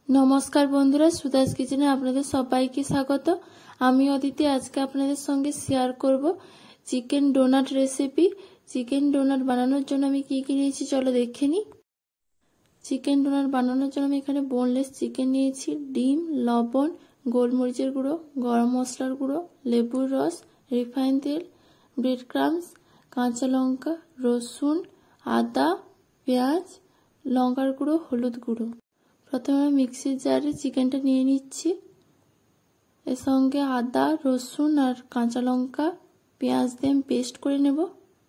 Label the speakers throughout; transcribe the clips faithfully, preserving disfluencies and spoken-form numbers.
Speaker 1: नमस्कार बंधुरा सुदास किचेने आपनादेर सबाइके स्वागत। आमी अदिति आज के आपनादेर संगे शेयर करब chicken donut recipe. Chicken donut बानानोर जोन्नो आमी कि कि नियेछि चलो देखे नि। चिकेन डोनाट बानानोर जोन्नो आमी एखाने बोनलेस चिकेन नियेछि, डिम, लबण, गोलमरिचेर गुঁড়ো, गरम मशलार गुঁড়ো, लेबुर रस, रिफाइन तेल, ब्रेड क्राम्स, काँचा लंका, रसुन, आदा, पेঁয়াজ, लंकार गुঁড়ো, हलुद गुঁড়ো। प्रथमे मिक्सिर जारे चिकेनटा निये निচ্ছি। एर संगे आदा, रसुन और काँचा लंका, पेঁয়াজ দিয়ে আমি পেস্ট করে নেব।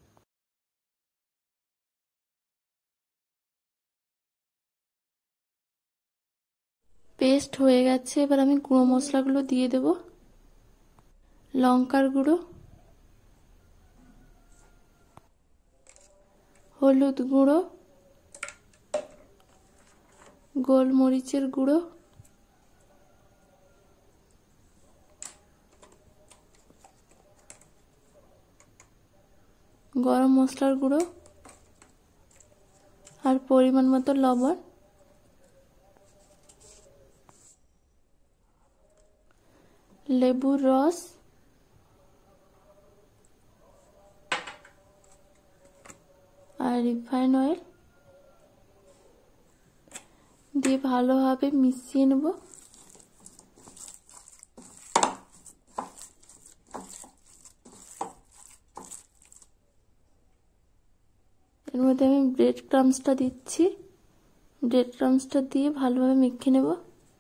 Speaker 1: পেস্ট হয়ে গেছে, এবার আমি গুঁড়ো মশলাগুলো দিয়ে দেব। লঙ্কার গুঁড়ো, হলুদ গুঁড়ো, গোলমরিচের গুঁড়ো, গরম মশলার গুঁড়ো আর পরিমাণ মতো লবণ। লেবুর রস আর রিফাইন অয়েল দিয়ে ভালোভাবে মিশিয়ে নেব। এর মধ্যে আমি ব্রেড ক্রাম্সটা দিচ্ছি। ব্রেড ক্রাম্সটা দিয়ে ভালোভাবে মেখে নেব।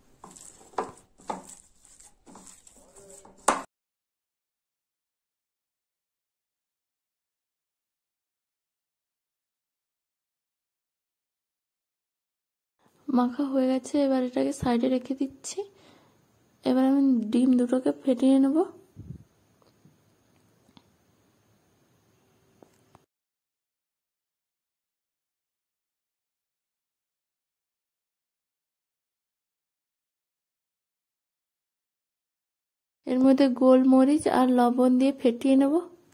Speaker 1: মাখা হয়ে গেছে, এবার এটাকে সাইডে রেখে দিচ্ছি। এবার আমি ডিম দুটোকে ফেটিয়ে নেব। এর মধ্যে গোলমরিচ আর লবণ দিয়ে ফেটিয়ে নেব।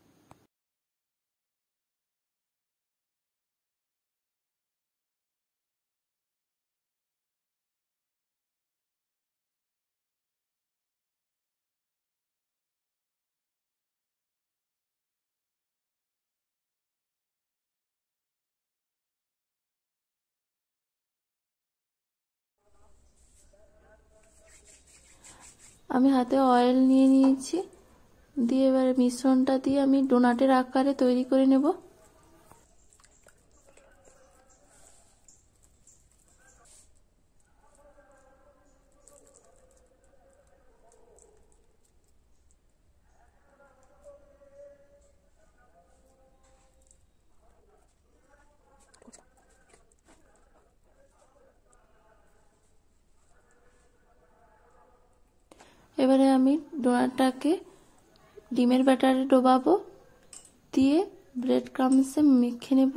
Speaker 1: আমি হাতে অয়েল নিয়ে নিয়েছি, দিয়ে এবার মিশ্রণটা দিয়ে আমি ডোনাটের আকারে তৈরি করে নেব। এবারে আমি ডোনাটটাকে ডিমের ব্যাটারে ডোবাবো, দিয়ে ব্রেড ক্রাম্বসে মেখে নেব।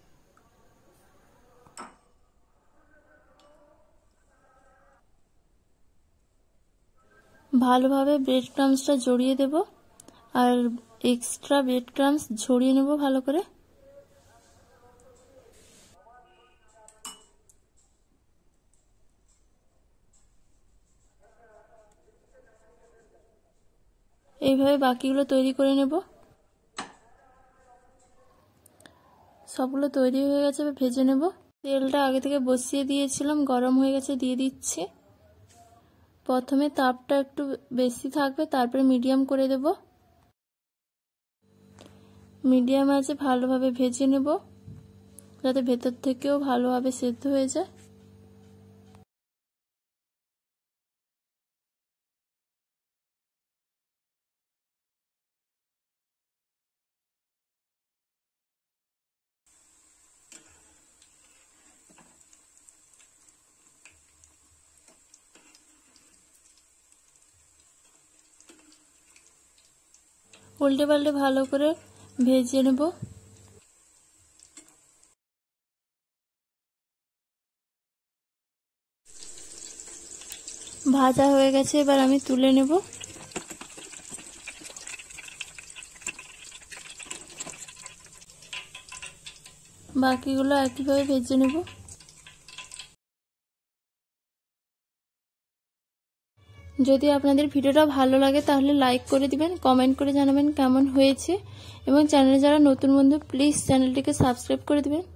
Speaker 1: ভালোভাবে ব্রেড ক্রাম্বসটা জড়িয়ে দেব আর এক্সট্রা ব্রেড ক্রাম্বস ছড়িয়ে নেব ভালো করে। এইভাবে বাকিগুলো তৈরি করে নেব। সবগুলো তৈরি হয়ে গেছে, এবার ভেজে নেব। তেলটা আগে থেকে বসিয়ে দিয়েছিলাম, গরম হয়ে গেছে, দিয়ে দিচ্ছি। প্রথমে তাপটা একটু বেশি থাকবে, তারপরে মিডিয়াম করে দেব। মিডিয়াম আছে ভালোভাবে ভেজে নেব, যাতে ভেতর থেকেও ভালোভাবে সেদ্ধ হয়ে যায়। উল্টে পাল্টে ভালো করে ভেজে নেব। ভাজা হয়ে গেছে, এবার আমি তুলে নেব। বাকিগুলো একইভাবে ভেজে নেব। যদি আপনাদের ভিডিওটা ভালো লাগে তাহলে লাইক করে দিবেন, কমেন্ট করে জানাবেন কেমন হয়েছে এবং চ্যানেলে যারা নতুন বন্ধু প্লিজ চ্যানেলটিকে সাবস্ক্রাইব করে দিবেন।